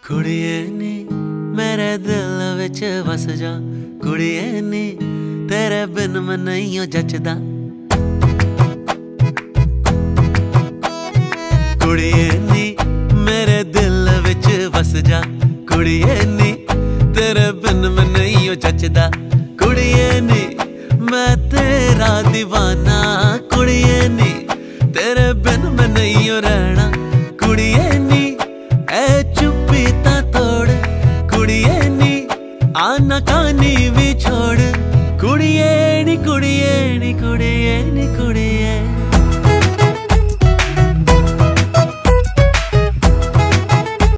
कुड़िए नी मेरे दिल विच वस जा, कुड़िए नी तेरे बिन मैं नहीं हो जचदा। कुड़िए नी मेरे दिल विच वस जा, कुड़िए नी तेरे बिन मैं नहीं हो जचदा। कुड़िए नी मैं तेरा दीवाना, कुड़िए नी तेरे बिन मैं नहीं हो रहना। कुड़िए नी ऐ चुप्पी ता तोड़, कुड़िए नी आना कानी भी छोड़। कुड़िए नी कुड़िए नी कुड़िए नी कुड़िए